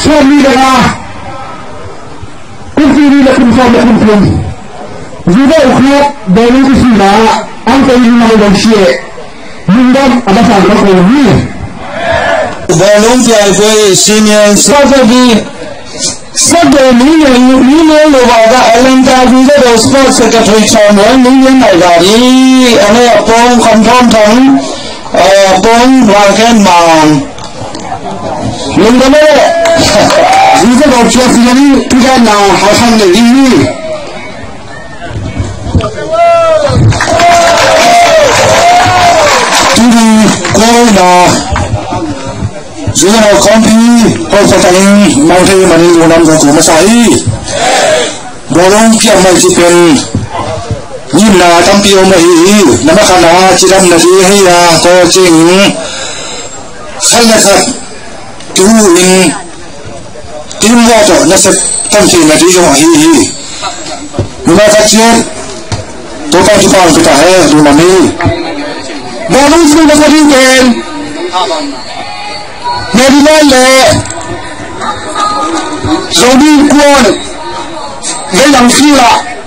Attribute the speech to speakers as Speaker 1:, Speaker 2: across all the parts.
Speaker 1: Suami dengan kunci lakum lakum kum. Juga ukhlat dari sini angka ini mahu syie. Mungkin ada salah ini.
Speaker 2: Balong tiada senior sahaja. Sebab ini lewaga alam juga sport secretary chairman ini lagi. Ane apong confirm thang apong wakan mang. Mungkin juga bocor sini kita nak hasan ini. Jadi kau nak Jika kompi pertanyaan mau saya mani dalam satu masai, bolong kiam majikan, ni na tampi omahi, nama kana cilam nasi hiya kau cing, saya nak tuin tim water nasi tampi nasi omahi, nama kacir, total jepang kita di mana, bolong sudah berikan. Maryland Saudi Kuwait yang sila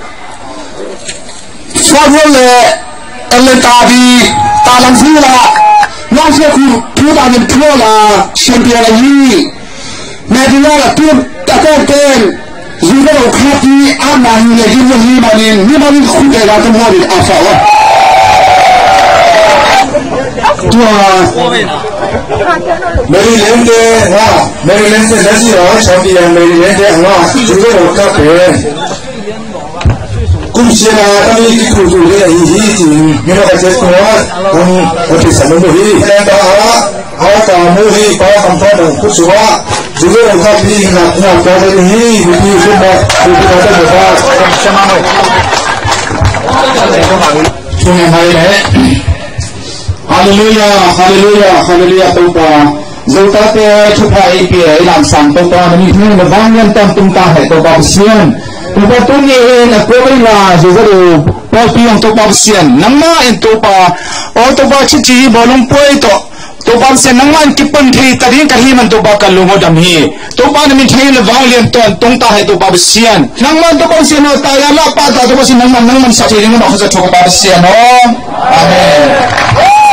Speaker 2: Fadwal Eletabi Talang sila Nasiku Tuhan yang kelola Champion lagi Maryland tu takkan juga ukati aman lagi ni kuda atau mobil apa Maryland nasi champion Maryland juga ukati kumsiana kami kudu ini mina kacau semua kami sama muhi awak muhi kau kampung kusua juga ukati nak kau ini semua kita dapat sama sungai hari Hallelujah, hallelujah, hallelujah Tuhan. Zultate chupai pia ilam sang Tuhan ini ni ngebangun tam Tuhan hai Tuhan besian. Tuhan tu ni nakoi la juga pasti yang Tuhan besian. Nama itu Tuhan. Oh Tuhan cici bolong poi to. Tuhan besian nama kipen thi tadi kahih man Tuhan kalau ngodam hi. Tuhan ni thi lewang lian Tuhan hai Tuhan besian. Nama Tuhan besian tayar lah pada Tuhan besian nama sahaja ini nak khazat Tuhan besian. Oh, amin.